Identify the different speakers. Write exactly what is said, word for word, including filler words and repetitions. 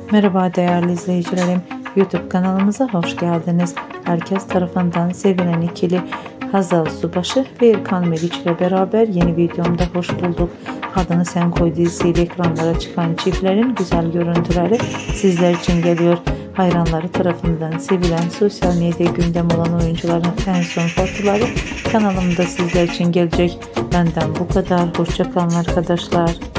Speaker 1: Merhaba değerli izleyicilerim, YouTube kanalımıza hoş geldiniz. Herkes tarafından sevilen ikili Hazal Subaşı ve Erkan Meriç ile beraber yeni videomda hoş bulduk. Adını Sen Koy dizisiyle ekranlara çıkan çiftlerin güzel görüntüleri sizler için geliyor. Hayranları tarafından sevilen, sosyal medya gündem olan oyuncuların en son fotoğrafları kanalımda sizler için gelecek. Benden bu kadar. Hoşça kalın arkadaşlar.